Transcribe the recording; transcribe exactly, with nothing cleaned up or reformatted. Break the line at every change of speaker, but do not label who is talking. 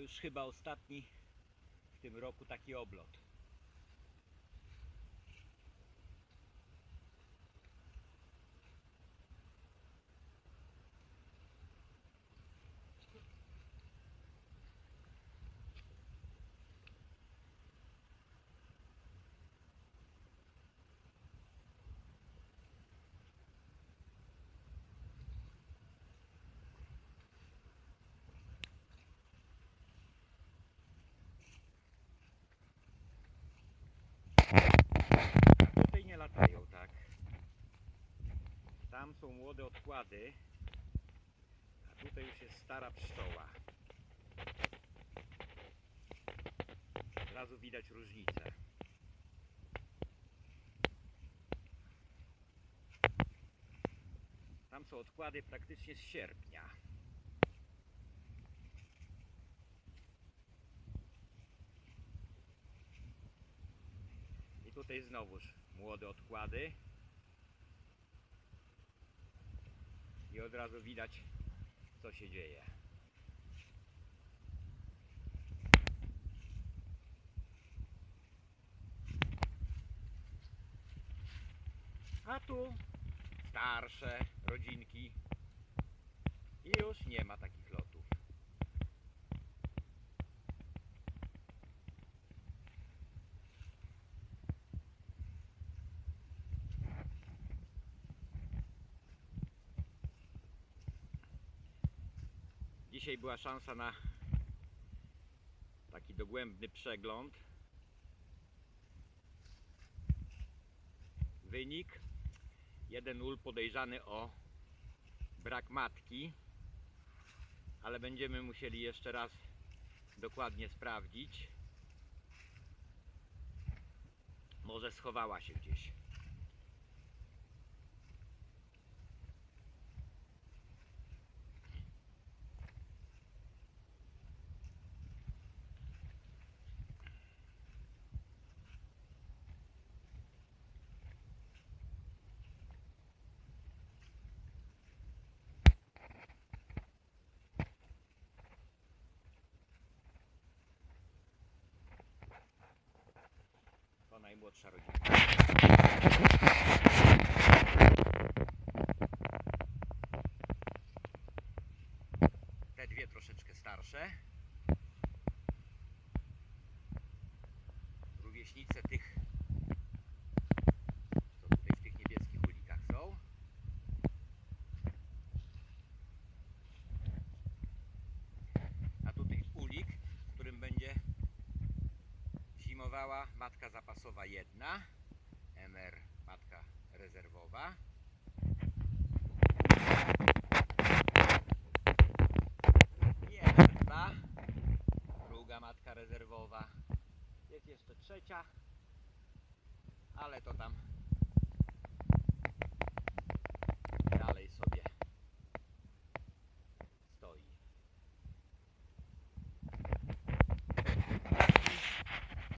już chyba ostatni w tym roku taki oblot. Tutaj nie latają tak. Tam są młode odkłady, a tutaj już jest stara pszczoła. Od razu widać różnicę. Tam są odkłady praktycznie z sierpnia. I tutaj znowuż młode odkłady. I od razu widać, co się dzieje. A tu starsze rodzinki i już nie ma takich lotów. Dzisiaj była szansa na taki dogłębny przegląd. Wynik: jeden ul podejrzany o brak matki, ale będziemy musieli jeszcze raz dokładnie sprawdzić. Może schowała się gdzieś. To najmłodsza rodzina. Te dwie troszeczkę starsze. Rówieśnice tych, co tutaj w tych niebieskich ulikach są. A tutaj ulik, w którym będzie zimowała matka zapasowa jedna, M R matka rezerwowa. I M R dwa, druga matka rezerwowa. Jest jeszcze trzecia, ale to tam